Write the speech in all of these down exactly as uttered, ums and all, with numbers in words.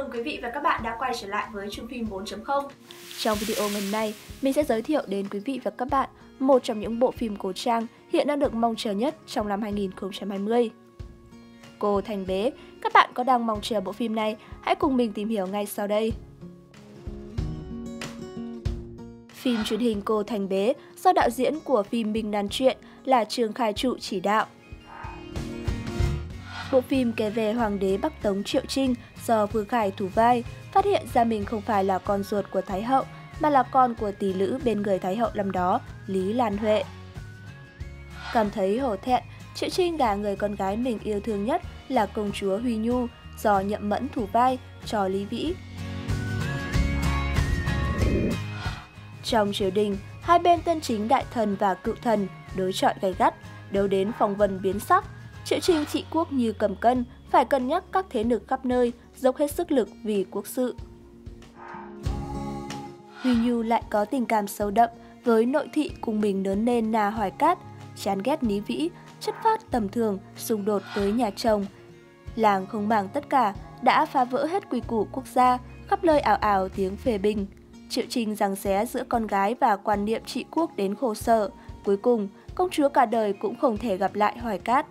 mừng quý vị và các bạn đã quay trở lại với Chung phim bốn chấm không. Trong video ngày hôm nay, mình sẽ giới thiệu đến quý vị và các bạn một trong những bộ phim cổ trang hiện đang được mong chờ nhất trong năm hai nghìn không trăm hai mươi. Cô Thành Bé, các bạn có đang mong chờ bộ phim này? Hãy cùng mình tìm hiểu ngay sau đây. Phim truyền hình Cô Thành Bé do đạo diễn của phim Minh Đan Truyện là Trương Khai Trụ chỉ đạo. Bộ phim kể về Hoàng đế Bắc Tống Triệu Trinh do Vương Khải thủ vai, phát hiện ra mình không phải là con ruột của Thái hậu, mà là con của tỷ lữ bên người Thái hậu năm đó, Lý Lan Huệ. Cảm thấy hổ thẹn, Triệu Trinh gả người con gái mình yêu thương nhất là công chúa Huy Nhu do Nhậm Mẫn thủ vai cho Lý Vĩ. Trong triều đình, hai bên tân chính đại thần và cựu thần đối chọi gay gắt, đấu đến phong vân biến sắc. Triệu Trinh trị quốc như cầm cân, phải cân nhắc các thế lực khắp nơi, dốc hết sức lực vì quốc sự. Huy Nhu lại có tình cảm sâu đậm với nội thị cùng mình lớn lên là Hoài Cát, chán ghét Lý Vĩ, chất phát tầm thường, xung đột với nhà chồng. Làng không màng tất cả, đã phá vỡ hết quy củ quốc gia, khắp nơi ảo ảo tiếng phê bình. Triệu Trinh giằng xé giữa con gái và quan niệm trị quốc đến khổ sở. Cuối cùng, công chúa cả đời cũng không thể gặp lại Hoài Cát.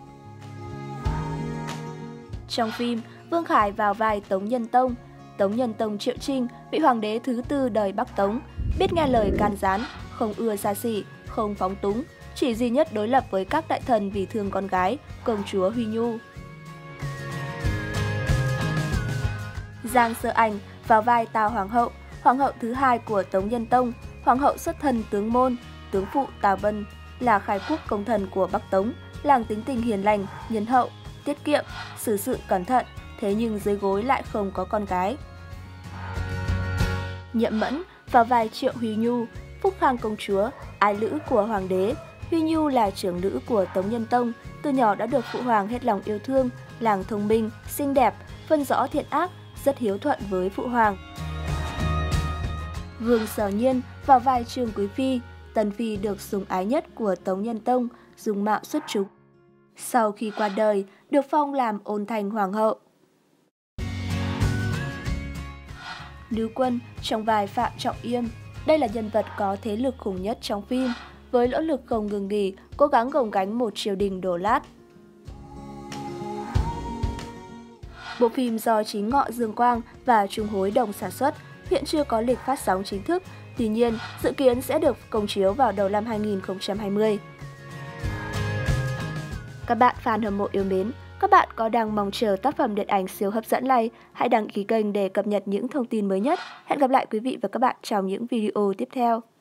Trong phim, Vương Khải vào vai Tống Nhân Tông. Tống Nhân Tông Triệu Trinh bị hoàng đế thứ tư đời Bắc Tống, biết nghe lời can gián, không ưa xa xỉ, không phóng túng, chỉ duy nhất đối lập với các đại thần vì thương con gái, công chúa Huy Nhu. Giang Sơ Ảnh vào vai Tào Hoàng hậu, hoàng hậu thứ hai của Tống Nhân Tông, hoàng hậu xuất thân tướng môn, tướng phụ Tào Bân, là khai quốc công thần của Bắc Tống, làng tính tình hiền lành, nhân hậu, tiết kiệm, xử sự cẩn thận, thế nhưng dưới gối lại không có con gái. Nhậm Mẫn vào vai Triệu Huy Nhu, Phúc Khang công chúa, ái lữ của hoàng đế. Huy Nhu là trưởng nữ của Tống Nhân Tông, từ nhỏ đã được phụ hoàng hết lòng yêu thương, làng thông minh, xinh đẹp, phân rõ thiện ác, rất hiếu thuận với phụ hoàng. Vương Sở Nhiên vào vai Trương Quý Phi, tần phi được sủng ái nhất của Tống Nhân Tông, dung mạo xuất chúng. Sau khi qua đời, được phong làm Ôn Thành Hoàng hậu. Nữ Quân trong vai Phạm Trọng Yêm, đây là nhân vật có thế lực khủng nhất trong phim, với nỗ lực không ngừng nghỉ, cố gắng gồng gánh một triều đình đổ lát. Bộ phim do chính Ngọ Dương Quang và Trung Hối đồng sản xuất, hiện chưa có lịch phát sóng chính thức, tuy nhiên dự kiến sẽ được công chiếu vào đầu năm hai nghìn không trăm hai mươi. Các bạn fan hâm mộ yêu mến, các bạn có đang mong chờ tác phẩm điện ảnh siêu hấp dẫn này? Hãy đăng ký kênh để cập nhật những thông tin mới nhất. Hẹn gặp lại quý vị và các bạn trong những video tiếp theo.